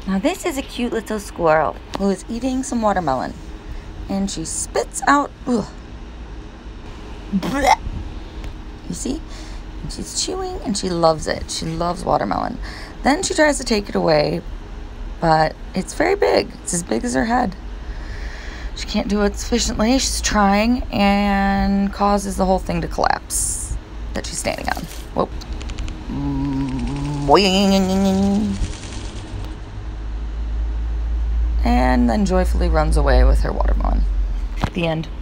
Now this is a cute little squirrel who is eating some watermelon. And she spits out, ugh. Blech. You see? And she's chewing and she loves it. She loves watermelon. Then she tries to take it away, but it's very big. It's as big as her head. She can't do it sufficiently. She's trying and causes the whole thing to collapse that she's standing on. Whoop. Boing. And then joyfully runs away with her watermelon. The end.